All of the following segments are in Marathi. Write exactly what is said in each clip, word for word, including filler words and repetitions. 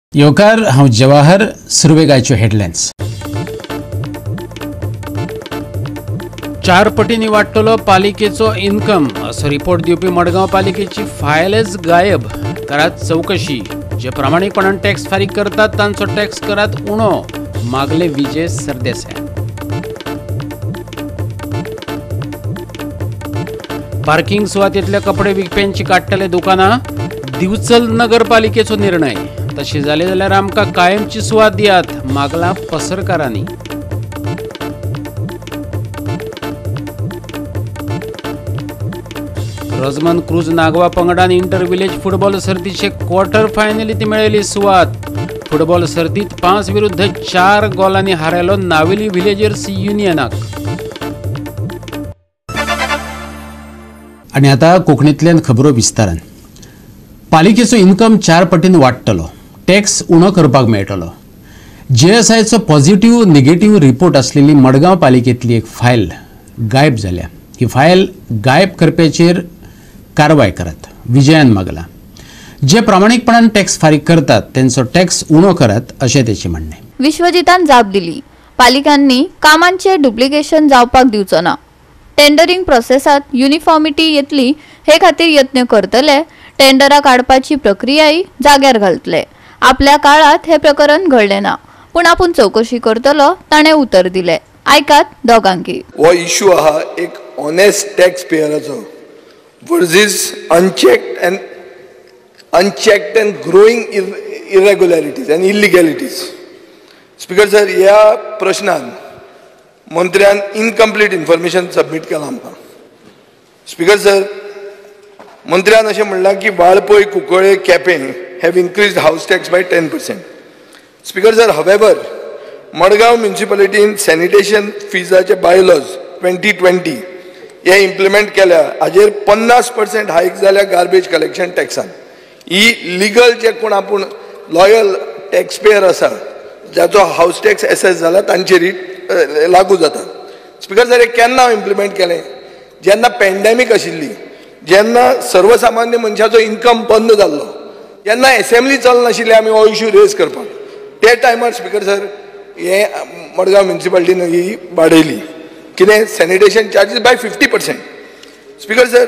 योकार हांव जवाहर सुरवेगायच्यो हेडलायन्स। चार पटींनी वाडटलो पालिकेचो इन्कम असो रिपोर्ट दिवपी मडगांव पालिकेची फायलच गायब। करात चौकशी। जे प्रामाणिकपणान टॅक्स फारीक करतात तांचो टॅक्स करात उणो, मागले विजय सरदेसाय। पार्किंग सुवातेंतल्या कपडे विकप्यांची काडटले दुकानां, दिवचल नगरपालिकेचो निर्णय। तशें जालें जाल्यार आमकां कायमची सुवात दियात, मागला पसरकारांनी। रोजमन क्रूज नागवा पंगडान इंटर विलेज फुटबॉल सर्तीचे क्वार्टर फायनलीत मेळयली सुवात। फुटबॉल सर्तीत पांच विरुद्ध चार गोलांनी हारयलो नावेली विलेजर्स युनियनाक। आनी आतां कोंकणींतल्यान खबरो विस्तारान। पालिकेचो इन्कम चार पटीन वाडटलो, टॅक्स उणो करपाक मेळटलो। जीएसआयचो पॉझिटिव्ह निगेटिव्ह रिपोर्ट आसलेली मडगांव पालिकेंतली एक फायल गायब जाल्या। ही फायल गायब करप्याचेर कारवाय करात, विजयान मागला। जे प्रामाणिकपणान टॅक्स फारीक करतात तांचो टॅक्स उणो करात, अशें तेचें म्हणणें। विश्वजितान जाप दिली, पालिकांनी कामांचे डुप्लिकेशन जावपाक दिवचो ना। टेंडरिंग प्रोसेसात युनिफॉर्मिटी येतली हे खातीर यत्न करतले। टेंडरां काडपाची प्रक्रियाय जाग्यार घालतले। आपल्या काळात हे प्रकरण घडले ना, पूण आपूण चौकशी करतलो, ताणें उतर दिलें। आयकात दोगांकी। हो इश्यू आहा एक ऑनेस्ट टॅक्स पेयराचो versus unchecked and unchecked and growing irregularities and illegalities. Speaker sir, ह्या प्रश्नान मंत्र्यान इनकम्प्लीट इन्फॉर्मेशन सबमीट केलां आमकां। स्पीकर सर, मंत्र्यान अशें म्हणलां की Valpoi, Cuncolim, Quepem have increased house tax by ten percent. Speaker sir, however, Madgaon municipality in sanitation feesaचे bylaws twenty twenty हे implement केल्या, हाजेर पन्नास percent hike जाल्या garbage collection taxan। ही legal जे कोण आपूण loyal taxpayer आसा, जाचो house tax assess जाला तांचेर लागू जाता। स्पीकर सर, हे केन्ना implement केलें? जेन्ना पॅन्डेमिक आशिल्ली, जेन्ना सर्वसामान्य मनशाचो इन्कम बंद जाल्लो, जेन्ना असेंब्ली चलनाशिल्ली आमी हो इश्यू रेज करपाक, ते टायमार स्पीकर सर हे मडगांव म्युनिसिपालिटीन ही वाडयली कितें sanitation charges by fifty percent. Speaker sir,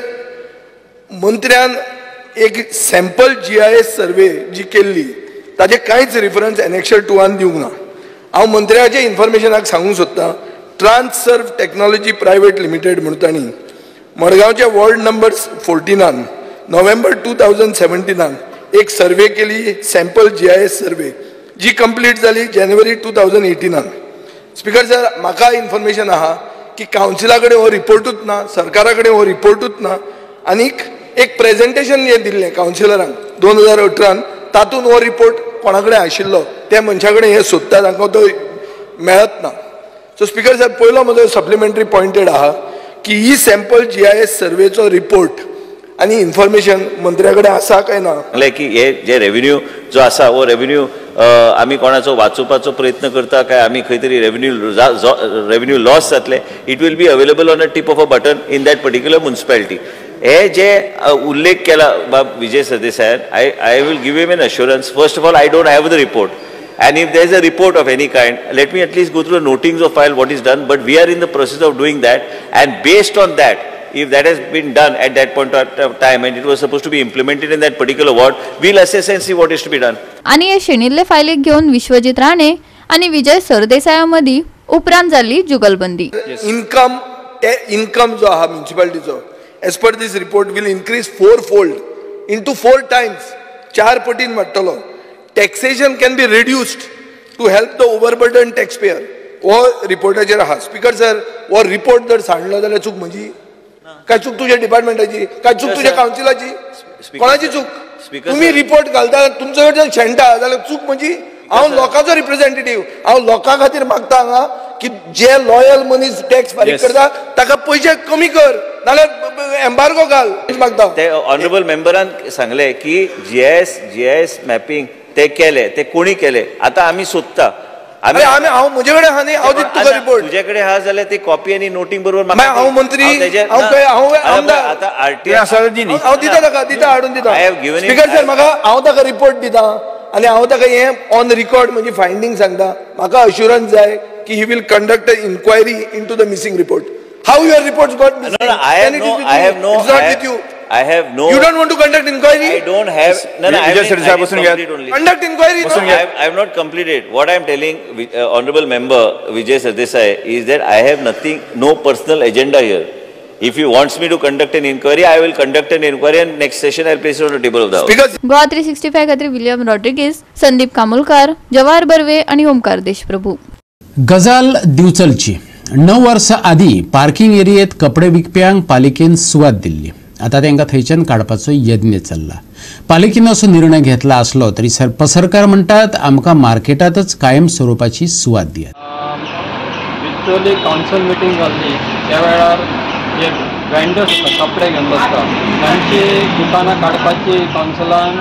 मंत्र्यान एक sample G I S survey जी केल्ली ताजे कांयच रेफरन्स एनेक्शर टूआन दिवंक ना। हांव मंत्र्याचे इन्फॉर्मेशनाक सांगूंक सोदतां, ट्रान्ससर्व टेक्नॉलॉजी प्रायवेट लिमिटेड म्हणून तांणी मडगांवच्या वॉर्ड नंबर फोर्टिनान नोव्हेंबर टू थावजंड सेव्हन्टिनान एक सर्वे केली, sample G I S survey, जी कंप्लीट जाली जानेवारी टू थावजंड एटीनान। स्पीकर सर, म्हाका इन्फॉर्मेशन आहा की कावन्सिला कडेन हो रिपोर्टूच ना, सरकारा कडेन हो रिपोर्टूच ना, आनीक एक प्रेजेंटेशन हे दिल्लें कावन्सिलरांक दोन हजार अठरान, तातूंत हो रिपोर्ट कोणा कडेन आशिल्लो त्या मनशा कडेन हे सोदता, तांकां तो मेळत ना। सो स्पीकर सर, पयलो म्हजो सप्लिमेंटरी पॉयंटेड आहा की ही सॅम्पल जी आय एस सर्वेचो रिपोर्ट आणि इन्फॉर्मेशन मंत्र्या कडेन आसा काय ना। की हे जे रेव्हेन्यू जो आसा वो रेव्हेन्यू आमी कोणाचो वाचोवपाचो प्रयत्न करता काय आमी खंय तरी रेव्हेन्यू रेव्हेन्यू लॉस जातले, it will be available on a tip of a button in that particular municipality. हे जे उल्लेख केला बाब विजय सरदेसायान, I I will give him an assurance. First of all, I don't have the report, and if there is a report of any kind, let me at least go through the notings of file what is done, but we are in the process of doing that, and based on that, if that has been done at that point of time and it was supposed to be implemented in that particular ward, we'll assess and see what is to be done. आणि हे शेणिल्ले फायलीक घेऊन विश्वजित राणे आणि विजय सरदेसाया मदी उपरांत जाल्ली जुगलबंदी। इन्कम इन्कम जो आहा म्युनिसिपालिटीचो as per this report will increase four fold into four times, चार पटीन वाडटलो। Taxation can be reduced to help the overburden tax payer, हो रिपोर्टाचेर आहा। स्पीकर सर, हो रिपोर्ट जर सांडलो जाल्यार चूक म्हजी काय, चूक तुझ्या डिपार्टमेंटाची काय, चूक तुझ्या काउन्सिलाची, कोणाची चूक? तुम्ही रिपोर्ट घालता, तुमच्या कडच्यान शेणटा जाल्यार चूक म्हजी। हांव लोकांचो रिप्रेझेंटेटिव्ह, हांव लोकां खातीर मागता हांगा की जे लॉयल मनीस टॅक्स फारीक करता ताका पयशे कमी कर, नाल्यार एम्बार्गो घाल मागता। ते ऑनरेबल मेंबरान सांगले की जीएस जीएस मॅपिंग ते केले, ते कोणी केले, आता आमी सोदता। आम्ही आम्ही हांव म्हजे कडेन आहा न्ही, हांव दिता तुका रिपोर्ट। तुजे कडेन आहा जाल्यार ती कॉपी आनी नोटिंग बरोबर म्हाका, हांव मंत्री, हांव काय, हांव आमदार, आता आरटीआय हांव दिता ताका, दिता हाडून दिता। स्पीकर सर, म्हाका हांव ताका रिपोर्ट दिता, आनी हांव ताका हें ऑन रिकॉर्ड म्हजी फायंडींग सांगता. म्हाका अश्युरन्स जाय की he will conduct a inquiry into the missing report. How your reports got missing? No, no, I have no, I have no, It's not I have, with you. I have no. You don't want to conduct inquiry? I don't have. No, no, I Vijay have Sir, I बसून have घ्या. complete only. Conduct inquiry. No, I have, I have not completed. What I am telling uh, Honorable Member Vijay Sardesai is that I have nothing, no personal agenda here. If he wants me to conduct an inquiry, I will conduct an inquiry, and next session I will place it on the table of the House. Because Goa three sixty five खातीर विलियम रॉड्रिगीस, संदीप कामुलकार, जवाहर बर्वे आणि ओमकार देशप्रभू. गजाल दिवचलची. णव वर्सां आदीं पार्किंग एरियेत कपडे विकप्यांक पालिकेन सुवात दिल्ली. आता तांकां थंयच्यान काडपाचो यत्न चल्ला. पालिकेन असो निर्णय घेतला असलो तरी सर पसरकार म्हणटात आमकां मार्केटातच कायम स्वरूपाची सुवात दियात. ॲक्च्युअली काउन्सिल मिटींग जाल्ली त्या वेळार जे वेंडर्स आसा कपडे घेवन बसता तांची दुकानां काडपाची काउन्सिलान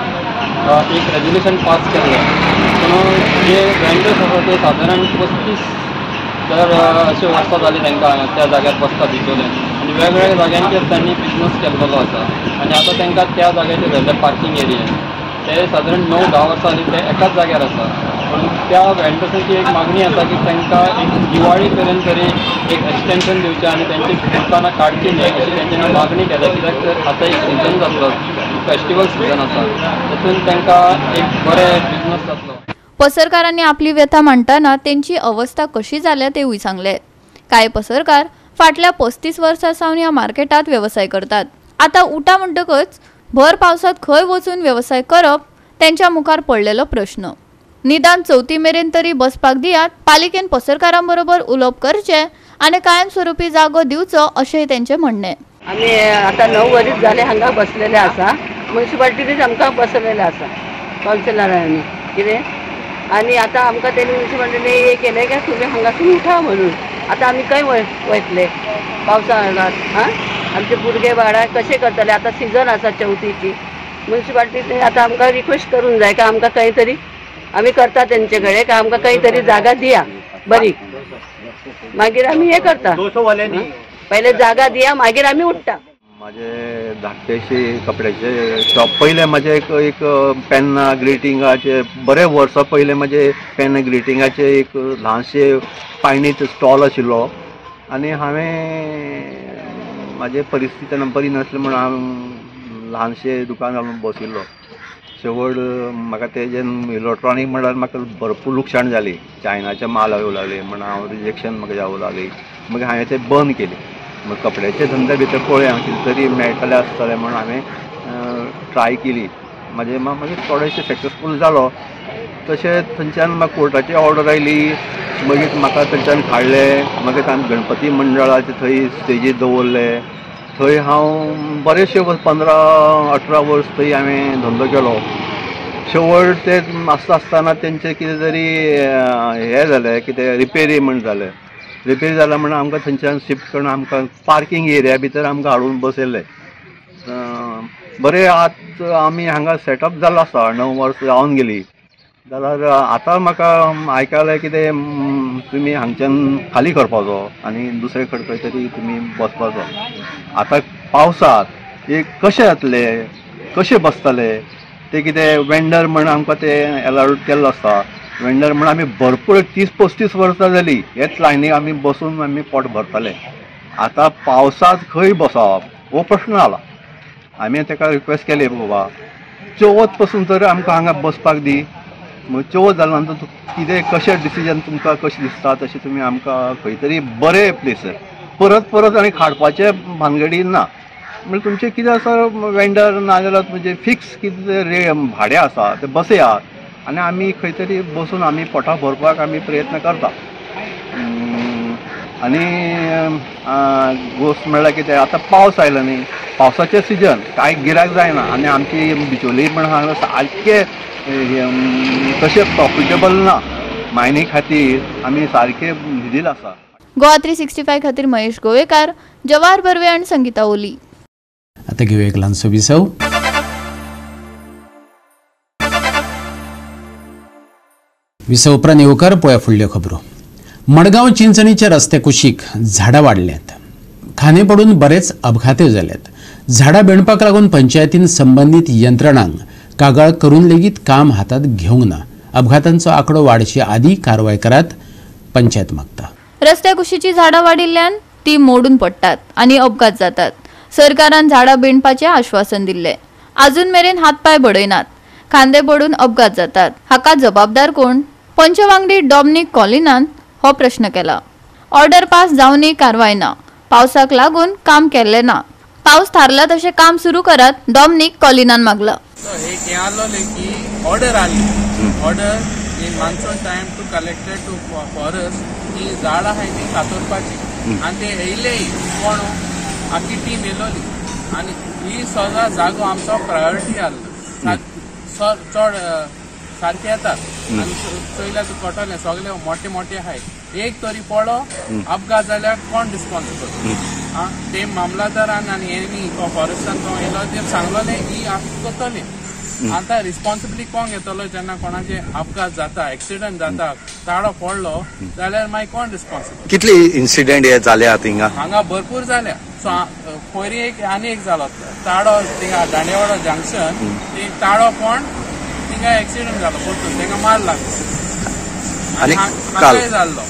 एक रेजोल्युशन पास केल्लें. पूण जे वेंडर्स आसा ते सादारण पस्तीस तर अशें वर्सां जालीं तांकां त्या जाग्यार बसता दिसोलें आनी वेगवेगळ्या जाग्यांचेर तांणी बिजनस केल्लो आसा आनी आतां तांकां त्या जाग्याचेर व्हेल्ले पार्किंग एरियेन ते सादारण णव धा वर्सां जालीं ते एकाच जाग्यार आसा. पूण त्या वेंडर्सांची एक मागणी आसा की तांकां एक दिवाळी पर्यंत तरी एक एक्सटेंशन दिवचें आनी तांची दुकानां काडची न्ही अशी तांच्यांनी मागणी केल्या. कित्याक तर आतां एक सिजन जातलो, फेस्टिवल सिजन आसा, तातूंत तांकां एक बरें बिजनस जातलो. पसरकारांनी आपली व्यथा मांडटाना त्यांची अवस्था कशी जाल्या तेवूय सांगले. कांय पसरकार फाटल्या पस्तीस वर्सां सावन ह्या मार्केटात व्यवसाय करतात. आता उठा म्हणटकच भर पावसात खंय वचून व्यवसाय करप त्यांच्या मुखार पडलेलो प्रश्न. निदान चवथी मेरेन तरी बसपाक दियात, पालिकेन पसरकारां बरोबर उलोवप करचें आनी कायमस्वरुपी जागो दिवचो अशेंय तेंचें म्हणणें. आमी आतां णव वरीस जाले हांगा बसलेले आसा. म्युन्सिपाल्टीनीच आमकां बसलेले आसा कावन्सिलरांनी कितें आनी आतां आमकां तेणी म्युन्सिपाल्टीनी हे केलें की तुमी हांगासून उठा म्हणून. आतां आमी खंय वयतले पावसाळ्यांत? हां आमचे भुरगे बाळा कशें करतले? आतां सिजन आसा चवथीची. म्युन्सिपाल्टीनी आतां आमकां रिक्वेस्ट करूंक जाय का आमकां खंय तरी आमी करता तेंचे कडेन का आमकां खंय तरी जागा दिया बरी, मागीर आमी हे करता. पहिले जागा दिया मागीर आमी उठता. माझे धाकटेशे कपड्याचे शॉप पहिले माझे एक एक पेन्ना ग्रिटिंगाचे बरे वर्सां पहिले माझे पेन ग्रिटिंगाचे एक ल्हानशे पायणीत स्टॉल आशिल्लो आनी हांवें म्हाजे परिस्थिती बरी नासली म्हणून हांव ल्हानशें दुकान घालून बशिल्लो. शेवट म्हाका तेजें इलेक्ट्रॉनीक म्हणल्यार म्हाका भरपूर लुकसाण जाली. चायनाचे माल येवं लागले म्हणून हांव रिजेक्शन म्हाका जावं लागली. मागीर हांवें तें बंद केलें. मग कपड्याचे धंदे भितर पळोवया कितें तरी मेळटलें आसतलें म्हणून हांवें ट्राय केली. म्हाजे मागीर थोडेशें सक्सेसफूल जालो. तशेंच थंयच्यान म्हाका कोर्टाची ऑर्डर आयली. मागीर म्हाका थंयच्यान काडलें. मागीर हांवें गणपती मंडळाचे थंय स्टेजीर दवरले. थंय हांव बरेचशे पंदरा अठरा वर्स थंय हांवें धंदो केलो. शेवट ते आसता आसतना तेंचें कितें तरी हें जालें, कितें रिपेरी म्हण जालें. रिपेर जाला म्हणून आमकां थंयच्यान शिफ्ट करून आमकां पार्किंग एरिया भितर आमकां हाडून बसयल्ले. बरें आत आमी हांगा सेटअप जाल्लो आसा. णव वर्सां जावन गेली जाल्यार आतां म्हाका आयकलां कितें तुमी हांगच्यान खाली करपाचो आनी दुसरे कडेन खंय तरी तुमी बसपाचो. आतां पावसांत एक कशें जातले, कशें बसतले ते कितें वेंडर म्हण आमकां तें एलाउड केल्लो आसता. वेंडर म्हण आमी भरपूर तीस पस्तीस वर्सां जाली हेच लायनीक आमी बसून आमी पोट भरताले. आतां पावसांत खंय बसप हो प्रश्न आला. आमी ताका रिक्वेस्ट केली बाबा चवथ पासून तर आमकां हांगा बसपाक दी. मग चवथ जाल्या नंतर कितें कशें डिसिजन तुमकां कशें दिसता तशें तुमी आमकां खंय तरी बरें प्लेस परत परत आनी हाडपाचे भानगडी ना. म्हणजे तुमचें कितें आसा वेंडर नाजाल्यार म्हणजे फिक्स कितें रे भाडें आसा तें बसयात आनी आमी खंय तरी बसून आमी पोटां भरपाक आमी प्रयत्न करता. आनी गोश्ट म्हणल्यार कितें आतां पावस आयलो न्ही, पावसाचें सिजन कांय गिरायक जायना आनी आमची बिचोली म्हण हांगा सारकें तशें प्रॉफिटेबल ना. मायनी खातीर आमी सारके न्हिदील आसा. गोवा थ्री सिक्स्टी फाय खातीर महेश गोवेकार, जवाहर बर्वे आनी संगीता ओली. आता घेऊया एक ल्हानसो विसव. विसव उपरांत येवकार पळया फुडल्यो खबरो. मडगांव चिंचणीच्या रस्ते कुशीक झाडां वाडल्यात. खांदे पडून बरेच अपघात जाल्यात. झाडां बेणपाक लागून पंचायतीन संबंधीत यंत्रणांक कागाळ करून लेगीत काम हातात घेवंक ना. अपघातांचो आंकडो वाडचे आदी कारवाय करात पंचायत मागता. रस्त्या कुशीची झाडां वाडिल्ल्यान ती मोडून पडटात आनी अपघात जातात. सरकारान झाडां बेंडपाचें आश्वासन दिल्ले. अजून मेरेन हातपाय बडयनात. खांदे पडून अपघात जातात. हाका जबाबदार कोण? पंचवांगडी डॉमनीक कॉलिनान हो प्रश्न केला. ऑर्डर पास जावनय कारवाय ना. पावसाक लागून काम केल्ले ना. पावस थारला तशें काम सुरू करात डॉमनीक कॉलिनान मागला. एक हें आसलोलें की ऑर्डर आली order in monsoon time to collected to forest ही झाडां आहाय ती कातरपाची आनी ते येयले कोण आखी टीम येयलोली आनी ही सगळा जागो आमचो प्रायोरिटी आसलो. चड सारखे येतात आनी चोयल्या कटोले सगळे मोठे मोठे आहाय. एक तरी पडो अपघात जाल्यार कोण रिस्पॉन्सिबल? ते मामलादारान आनी हेणी फॉरेस्टान तो येयलो ते सांगलोले ही करतले. आता रिस्पॉन्सिबिलिटी कोण घेतलो जेन्ना कोणाचे अपघात जाता एक्सिडंट जाता ताळो पडलो जाल्यार मागीर कोण रिस्पॉन्सिबल? कितले इन्सिडेंट हे जाल्या थिंगा? हांगा भरपूर जाल्या. सो पयरी एक आनी एक जालो ताळो थिंगा दांडेवाडो जंक्शन ते ताळो कोण थिंगा एक्सिडंट जालो परतून तांकां मार लागलो आनी हांगाय जाल्लो.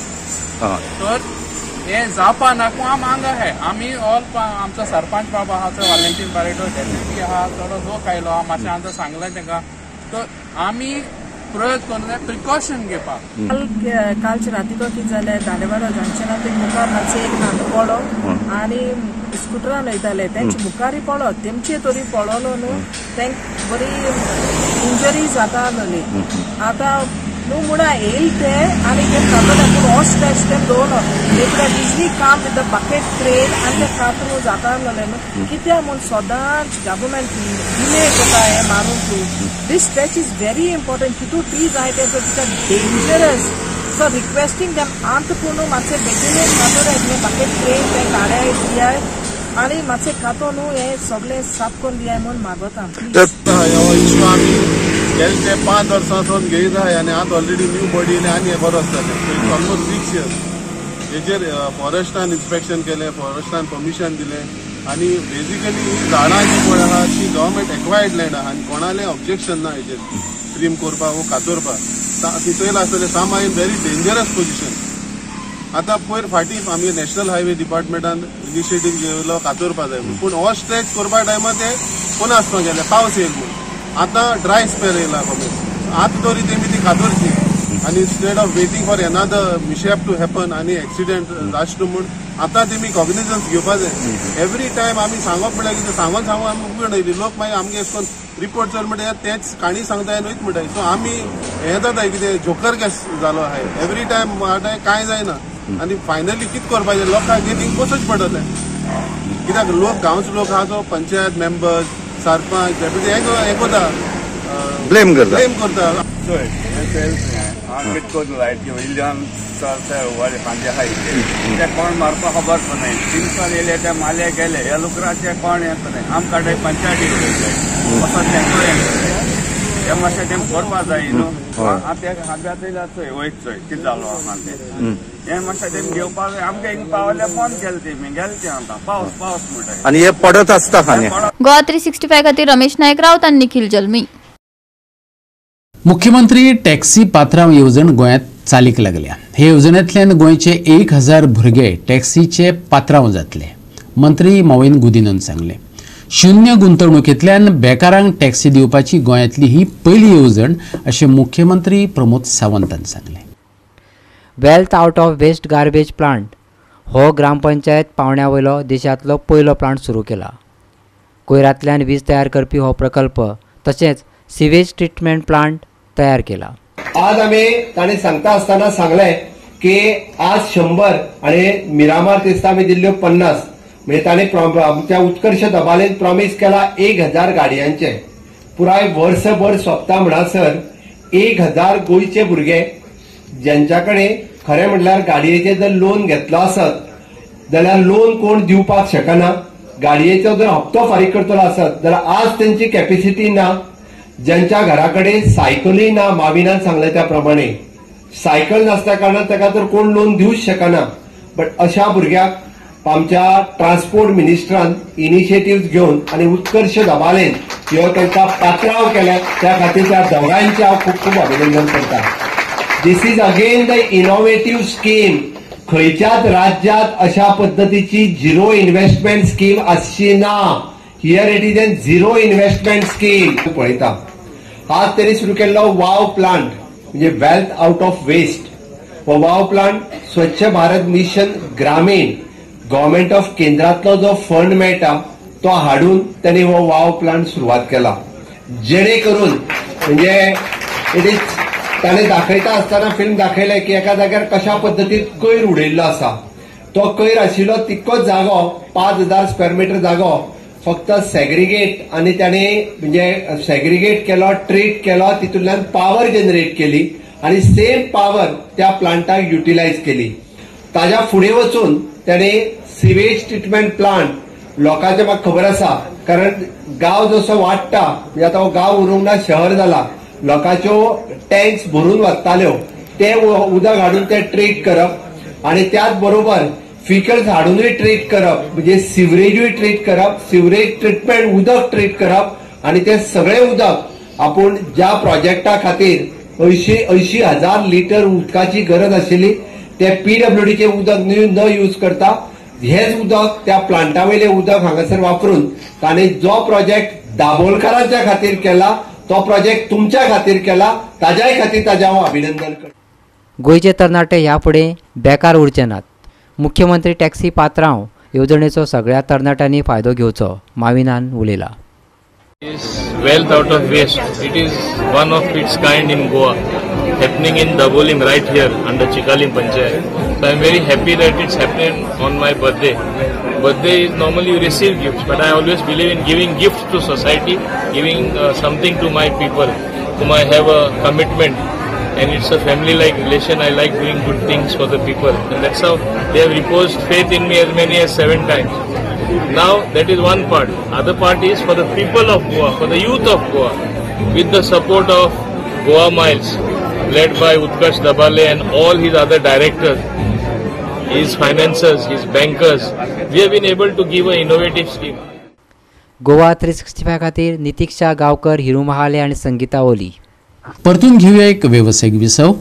तर हे जावपा नाका आम हांगा आहाय. आमी ऑल आमचो सरपंच बाबा आहा तो वालेंटीन बारेटो डेप्युटी आहा थोडो लोक आयलो आहा मातशें आतां सांगलें तांकां. तर आमी प्रयत्न करून जाय प्रिकॉशन घेवपाक. कालचे रातीको कितें जालें दांडेवाडो जंक्शनात एक मुखार मातशें एक नांदो पडो आनी स्कुटरान वयताले तेंचे मुखारय पडो तेमचे तरी पडलो न्हू तेंक बरी इंजरी जाता आसलोली. आतां न्हू म्हणा येयल ते आनी ते कातले पूण हो स्टेप्स ते दवरलो एकदा इजली काम विथ द बकेट क्रेन आनी ते कातरू जाता आसलोले न्हू. कित्याक म्हूण सदांच गव्हर्मेंट डिले करता हें मारून तूं. This stretch is very important. कितू ट्रीज आहाय ते डेंजरस. सो रिक्वेस्टिंग देम आंत पूण मातशें बेगिनूच कातोर बकेट क्रेन ते गाड्या दियाय आनी मातशें कातो न्हू हे सगळें साफ करून दियाय म्हूण मागता. इश्यू आमी गेले ते पांच वर्सांसून घेयत आहाय आनी आतां ऑलरेडी न्यू बॉडी येयले आनी हे बरो जातले. ऑलमोस्ट सिक्स इयर्स हेजेर फॉरेस्टान इन्स्पेक्शन केलें फॉरेस्टान परमिशन दिलें आनी बेजिकली ही झाडां जी पळय आहा ती गव्हर्मेंट एक्वायर्ड लँड आहा आनी कोणालें ऑब्जेक्शन ना हेजेर ट्रीम करपाक वो कातरपाक. तितून आसतलें some in very dangerous position. आतां पयर फाटीं आमी नॅशनल हायवे डिपार्टमेंटान इनिशिएटीव घेवलो कातरपा जाय म्हूण पूण हो स्ट्रेच करपा टायमार ते कोण आसपाक गेले पावस येयलो म्हूण. आतां ड्राय स्पेल येयला खबर आतां तरी तेमी ती कातरची आनी instead of waiting for another mishap to happen आनी एक्सिडेंट जास्त म्हूण आतां तेमी कॉग्निजन्स घेवपा जाय. एवरी टायम आमी सांगप म्हळ्यार कितें सांगून सांगून आमी उगड येयली लोक मागीर आमगे अशें करून रिपोर्ट चड म्हणटा तेच काणी सांगताय न्हूच म्हणटाय. सो आमी हें जाताय कितें जोकर केस जालो आहाय एवरी टायम म्हणटाय कांय जायना आनी फायनली कितें करपाचें लोकांक थिंग बसूच पडटलें. कित्याक लोक गांवचो लोक आहा तो पंचायत मेंबर्स सरपंच डेप्युटी हे कोता ब्लेम करता ब्लेम करता. हांव कितें करून लायट वयल्यान व्हड खांदे आहाय ते कोण मारपा खबर पडनाय. तिनसान येयले ते माले गेले ह्या लोकराचे कोण येत नाही. आमकां पंचायती वचत तेंको हे मातशें तें करपा जाय न्हू. आतां हाब्यात येयला चोय वयत चोय कितें जालो आहा तें हे मातशें तें घेवपा जाय. आमगे हिंग पावले बंद केलें तेमी गेले ते आतां पावस पावस म्हणटाय आनी हे पडत आसता खांदे. गोवा थ्री सिक्स्टी फाय खातीर रमेश नायक रावत आनी निखिल जल्मी. मुख्यमंत्री टॅक्सी पात्रांव येवजण गोंयांत चालीक लागल्या. हे येवजणेंतल्यान गोंयचे एक हजार भुरगे टॅक्सीचे पात्रांव जातले. मंत्री मॉविन गुदिनन सांगले. शून्य गुंतवणुकींतल्यान बेकारांक टॅक्सी दिवपाची गोंयांतली ही पयली येवजण अशें मुख्यमंत्री प्रमोद सावंतान सांगले. Wealth out of waste garbage plant हो ग्रामपंचायत पावंड्या वयलो देशांतलो पयलो प्लांट सुरू केला. कोयरांतल्यान वीज तयार करपी हो प्रकल्प तशेंच सिवेज ट्रिटमेंट प्लांट तयार केला. आज आम्ही ताणें सांगता आसतना सांगलें की आज शंबर आणि मिरामार दिसता आमी दिल्ल्यो पन्नास म्हणजे ताणें आमच्या उत्कर्ष दबालेन प्रॉमिस केला एक हजार गाडयांचे पुराय वर्सभर सोंपता म्हणसर एक हजार गोंयचे भुरगे ज्यांच्या कडेन खरें म्हणल्यार गाडयेचें जर लोन घेतलो आसत जाल्यार लोन कोण दिवपाक शकना. गाडयेचो जर हप्तो फारीक करतलो आसत जाल्यार आज तेंची कॅपेसिटी ना. ज्यांच्या घराकडे सायकलूय ना माविनान सांगले त्या प्रमाणे सायकल नासल्या कारणान ताका तर कोण लोन दिवच शकना. बट अशा भुरग्याक आमच्या ट्रान्सपोर्ट मिनिस्टरान इनिशिएटिव्ह घेवन आनी उत्कर्ष दबालेन ह्यो तांकां पात्रांव केल्या त्या खातीर त्या दोगांचे हांव खूब खूब अभिनंदन करता. This is again the innovative scheme. खंयच्याच राज्यांत अशा पद्दतीची झिरो इन्व्हेस्टमेंट स्कीम आसची ना. Here it is an zero investment scheme. पळयता आज तरी सुरू केल्लो वाव प्लांट म्हणजे वेल्थ आउट ऑफ वेस्ट. हो वाव plant Swachh Bharat mission Grameen government of केंद्रातलो जो फंड मेळटा तो हाडून त्यांनी हो वाव प्लांट सुरवात केला. जेणे करून म्हणजे इट इज ताणें दाखयता आसतना फिल्म दाखयलें की एका जाग्यार कशा पद्दतीन कोयर उडयल्लो आसा. तो कोयर आशिल्लो तितकोच जागो पांच हजार स्क्वेअर मिटर जागो फक्त सेग्रिगेट आनी ताणें म्हणजे सेग्रिगेट केलो ट्रीट केलो तितूंतल्यान पावर जनरेट केली आनी सेम पावर त्या प्लांटाक युटिलायज केली. ताज्या फुडें वचून ताणें सिवेज ट्रिटमेंट प्लांट लोकांचे म्हाका खबर आसा कारण गांव जसो वाडटा म्हणजे आतां हो गांव उरूंक ना शहर जाला. लोकांच्यो टँक्स भरून वताल्यो ते उदक हाडून ते ट्रीट करप आनी त्याच बरोबर फिकल्स हाडूनय ट्रीट करप म्हणजे सिवरेजूय ट्रीट करप सिवरेज ट्रिटमेंट उदक ट्रीट करप आनी ते सगळे उदक आपूण ज्या प्रोजेक्टा खातीर अंयशी अंयशी हजार लिटर उदकाची गरज आशिल्ली ते पीडब्ल्यूडीचे उदक न यूज करता हेच उदक त्या प्लांटा वयले उदक हांगासर वापरून ताणें जो प्रोजेक्ट दाबोळकारांच्या खातीर केला तो प्रोजेक्ट तुमच्या खातीर केला. ताज्याय खातीर ताजें हांव अभिनंदन करता. गोंयचे तरणाटे ह्या फुडें बेकार उरचे नात. मुख्यमंत्री टॅक्सी पात्रांव येवजणेचो सगळ्या तरणाट्यांनी फायदो घेवचो माविनान उलयला. Wealth out of waste. It is one of its kind in Goa, happening in Dabolim right here under Chikalim Panchayat. So I am very happy that it's happening on my birthday. Birthday is normally you receive gifts, but I always believe in giving gifts to society, giving uh, something to my people, whom I have a commitment, and it's a family-like relation. I like doing good things for the people, and that's how they have reposed faith in me as many as seven times. Now that is one part. Other part is for the people of Goa, for the youth of Goa, with the support of Goa Miles, led by Utkarsh Dabale and all his other directors, his financiers, his bankers. We have been able to give an innovative scheme. Goa three sixty five खातीर नितीक्षा गांवकर, हिरू महाले आणि संगीता ओली. परतून घेऊया एक व्यावसायिक विसव.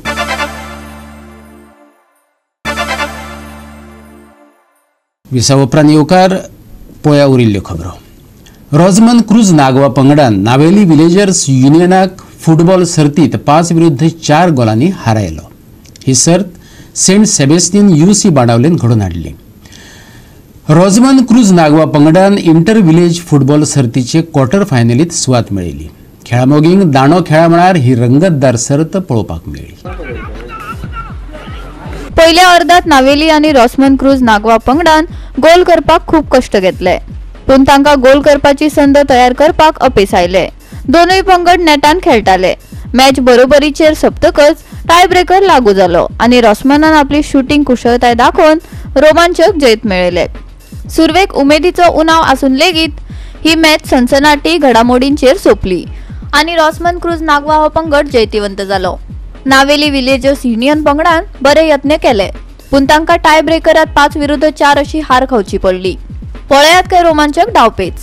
विसव उपरांत येवकार पळोवया उरिल्ल्यो खबरो. रोजमन क्रूज नागवा पंगडान नावेली विलेजर्स युनियनाक फुटबॉल सर्तीत पाच विरुद्ध चार गोलांनी हारयलो. ही सर्त सेंट सेबेस्टियन युसी बाणावलेन घडोवन हाडली. रोजमन क्रूज नागवा पंगडान इंटर विलेज फुटबॉल सर्तीचे क्वॉर्टर फायनलीत सुवात मेळयली. खेळामोगींक दांडो खेळा म्हळ्यार ही रंगतदार सर्त पळोवपाक मेळ्ळी. पहिल्या अर्धात नावेली आणि रॉसमन क्रूज नागवा पंगडान गोल करपाक खूप कष्ट घेतले, पूण तांकां गोल करपाची संद तयार करपाक अपेस आयले. दोनूय पंगड नेटान खेळटाले. मॅच बरोबरीचेर सोंपतकच टाय ब्रेकर लागू जालो आनी रॉसमनान आपली शूटिंग कुशळटाय दाखोवन रोमांचक जैत मेळयले. सुरवेक उमेदीचो उणाव आसून लेगीत ही मॅच सनसनाटी घडामोडींचेर सोंपली आनी रॉसमन क्रूज नागवा हो पंगड जैतिवंत जालो. नावेली विलेजर्स युनियन पंगडान बरे यत्न केले, पूण तांकां टाय ब्रेकरात पाच विरुद्ध चार अशी हार खावची पडली. पळयात काय रोमांचक डावपेच.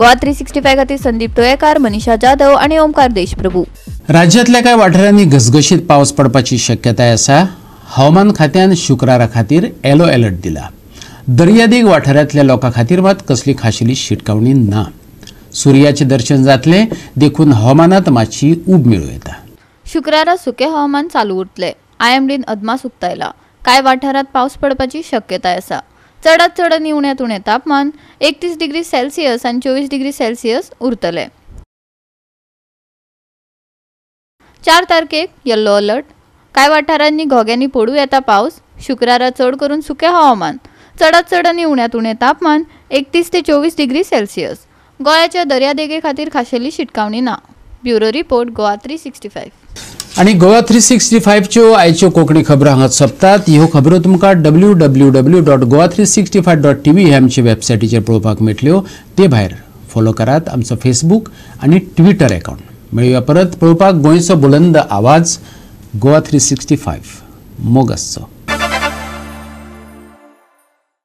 गोवा थ्री सिक्स्टी फाय खातीर संदीप तोयेकार, मनीषा जाधव आणि ओमकार देशप्रभू. राज्यांतल्या कांय वाठारांनी घसघशीत पावस पडपाची शक्यताय आसा. हवामान खात्यान शुक्रारा खातीर येलो अलर्ट दिला. दर्यादेग वाठारांतल्या लोकां खातीर मात कसली खाशेली शिटकावणी ना. सुर्याचे दर्शन जातले देखून हवामानात मातशी उब मेळूं येता. शुक्रारा सुके हवामान चालू उरतले. आयएमडीन अदमास उक्तायला. कांय वाठारांत पावस पडपाची शक्यताय आसा. चडांत चड आनी उण्यात उणें तापमान एकतीस डिग्री सेल्सियस आनी चोवीस डिग्री सेल्सियस उरतले. चार तारखेक येल्लो अलर्ट. कांय वाठारांनी घोग्यांनी पडूं येता पावस. शुक्रारा चड करून सुके हवामान. चडांत चड आनी उण्यात उणें तापमान एकतीस ते चोवीस डिग्री सेल्सियस. गोंयाच्या दर्यादेगे खातीर खाशेली शिटकावणी ना. Bureau report Goa three sixty five. आणि गोवा थ्री सिक्स्टी फायव्हच्यो आयच्यो कोंकणी खबरो हांगा सोंपतात. ह्यो खबरो तुमकां W W W dot Goa three sixty five dot T V हे आमचे वेबसायटीचेर पळोवपाक मेळटल्यो. ते भायर फॉलो करात आमचो फेसबूक आनी ट्विटर अकाउंट. मेळुया परत पळोवपाक गोंयचो बुलंद आवाज गोवा थ्री सिक्स्टी फायव्ह. मोग आसचो.